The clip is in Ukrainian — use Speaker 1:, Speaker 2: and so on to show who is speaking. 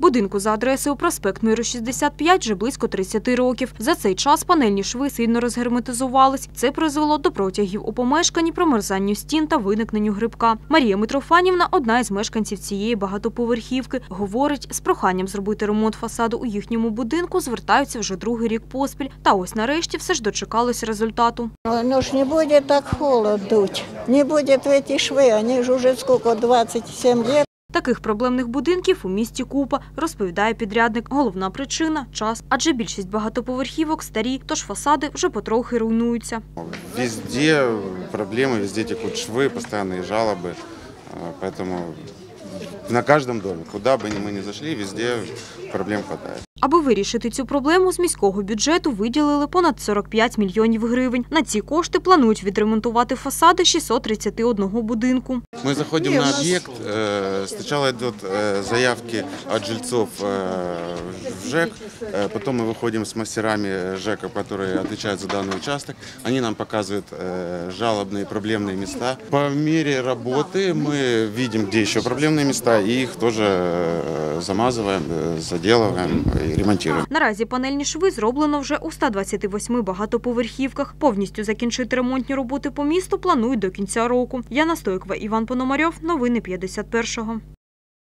Speaker 1: Будинку за адресою проспект Миру, 65 вже близько 30 років. За цей час панельні шви сильно розгерметизувались. Це призвело до протягів у помешканні, промерзанню стін та виникненню грибка. Марія Митрофанівна, одна із мешканців цієї багатоповерхівки, говорить, з проханням зробити ремонт фасаду у їхньому будинку звертаються вже другий рік поспіль. Та ось нарешті все ж дочекалось результату.
Speaker 2: Ну ж не буде так холод дуть, не буде в ці шви, вони ж уже скільки, 27 років.
Speaker 1: Таких проблемних будинків у місті купа, розповідає підрядник. Головна причина – час. Адже більшість багатоповерхівок старі, тож фасади вже потрохи руйнуються.
Speaker 3: Везде проблеми, везде текуть шви, постійні жалоби. Тому на кожному домі, куди б ми не зайшли, везде проблем вистачає.
Speaker 1: Аби вирішити цю проблему, з міського бюджету виділили понад 45 мільйонів гривень. На ці кошти планують відремонтувати фасади 631 будинку.
Speaker 3: Мы заходим на объект, сначала идут заявки от жильцов в ЖЭК, потом мы выходим с мастерами ЖЭКа, которые отвечают за данный участок. Они нам показывают жалобные проблемные места. По мере работы мы видим, где еще проблемные места, и их тоже замазываем, заделываем и ремонтируем.
Speaker 1: Наразі панельні шви зроблено вже у 128 багатоповерхівках. Повністю закінчити ремонтні роботи по місту планують до кінця року. Яна Стойкова, Іван Пономарьов. Новини 51-го.